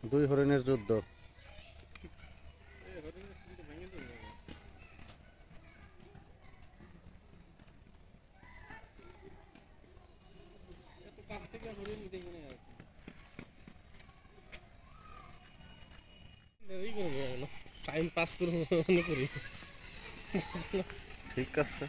দুই হরিণের যুদ্ধ। টাইম পাস করবো মনে করি। ঠিক আছে,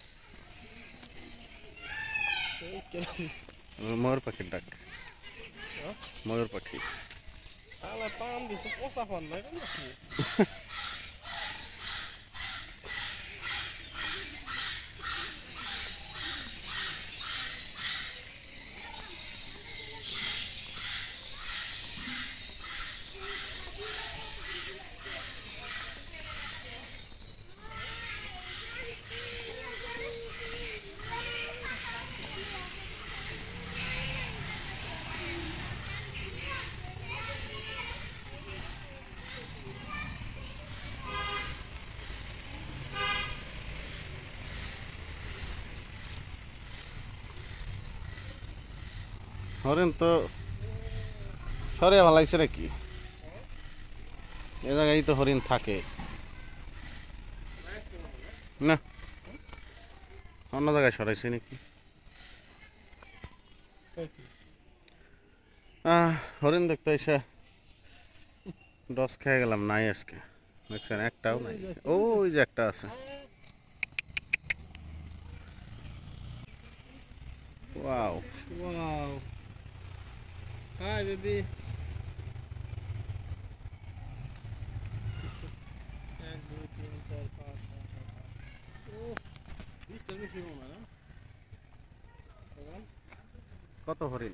ময়ূর পাখির ডাক। ময়ূর পাখি। পান দিছে পচা পান নাই নাকি? হরিণ তো সরে ভালাইছে নাকি? এ জায়গায় তো হরিণ থাকে না, অন্য জায়গায় সরাইছে নাকি? হরিণ দেখতে এসে ডস খেয়ে গেলাম, নাই আজকে। দেখছেন একটাও নাই। ওই যে একটা আছে। Wow, wow, hi baby. এক দুই তিন চার পাঁচ ছয় সাত আট। ও 20টার বেশি হবে না? কত হরিণ!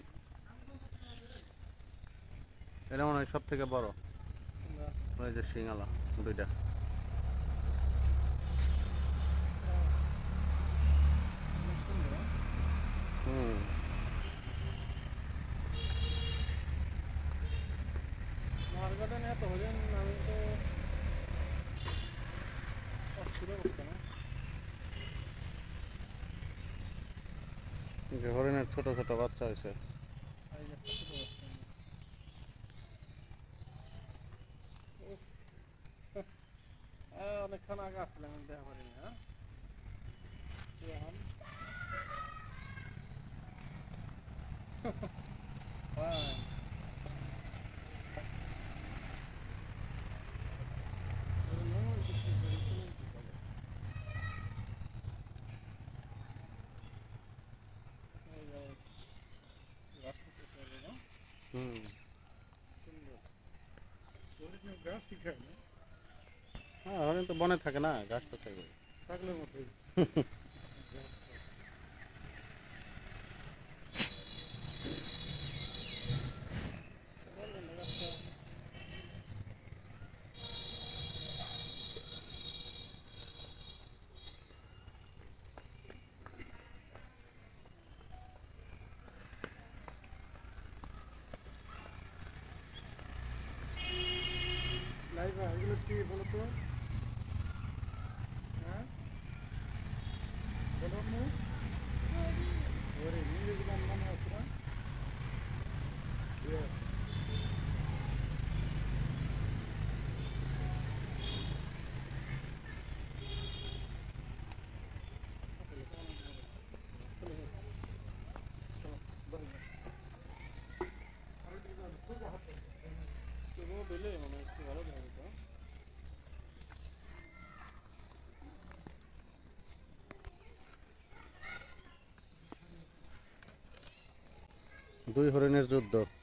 এটা মনে হয় সব থেকে বড়। ওই যে সিংহালা দুইটা। হুম, মার্কেটে এত হলেন আমি তো অস্থির অবস্থা না। যে হরিণের ছোট ছোট বাচ্চা হয়েছে। এই যে একটা ছোট অবস্থা। অনেকক্ষণ আগে আসছিলাম আমি দেখা করিনি। হ্যাঁ এখন ফাইন। হুম, হ্যাঁ হরিণ তো বনে থাকে না, গাছ তো থাকবে। থাকলে মতোই। লাইভা এগুলো কি বলো তো? হ্যাঁ বলো না। ওরে ইংরেজি গান মনে আছে না? দিলে মানে একটু ভালো থাকে তো। দুই হরিণের যুদ্ধ।